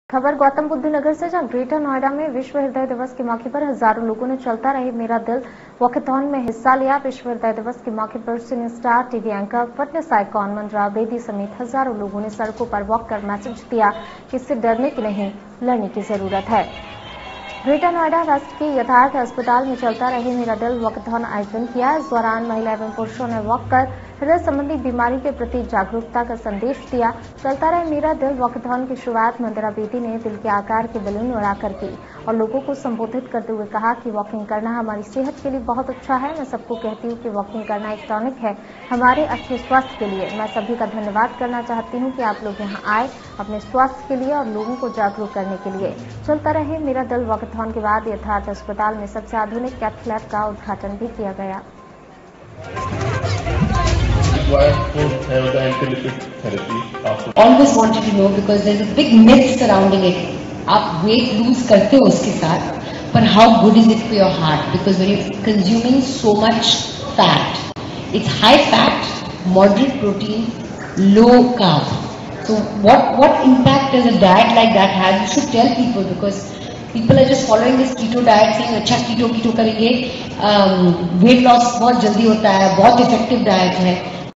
खबर गौतम बुद्ध नगर से, जहां ग्रेटर नोएडा में विश्व हृदय दिवस के मौके पर हजारों लोगों ने चलता रहे मेरा दिल वॉकेथॉन में हिस्सा लिया। विश्व हृदय दिवस के मौके पर cine star, TV anchor, fitness icon Mandira Bedi समेत हजारों लोगों ने सड़कों पर वॉक कर मैसेज दिया कि इससे डरने की नहीं, लड़ने की जरूरत है। ग्रेटर नोएडा वेस्ट के यथार्थ अस्पताल में चलता रहे मेरा दिल वॉकेथॉन आयोजन किया। इस दौरान महिला एवं पुरुषों ने वॉक कर हृदय संबंधी बीमारी के प्रति जागरूकता का संदेश दिया। चलता रहे मेरा दिल वॉकेथॉन की शुरुआत मंदिरा बेदी ने दिल के आकार के बलून उड़ाकर की और लोगों को संबोधित करते हुए कहा कि वॉकिंग करना हमारी सेहत के लिए बहुत अच्छा है। मैं सबको कहती हूँ कि वॉकिंग करना एक टॉनिक है हमारे अच्छे स्वास्थ्य के लिए। मैं सभी का धन्यवाद करना चाहती हूँ कि आप लोग यहाँ आए अपने स्वास्थ्य के लिए और लोगों को जागरूक करने के लिए। चलता रहे मेरा दिल वॉकेथॉन के बाद यथार्थ अस्पताल में सबसे आधुनिक कैथ लैब का उद्घाटन भी किया गया। Always wanted to know because there's a big myth surrounding it. आप weight lose करते हो उसके साथ, but how good is it for your heart? Because when you're consuming so much fat, it's high fat, moderate protein, low carb. So what impact does a diet like that have? You should tell people because people are just following this keto diet saying अच्छा keto करेंगे, weight loss बहुत जल्दी होता है, बहुत effective diet है.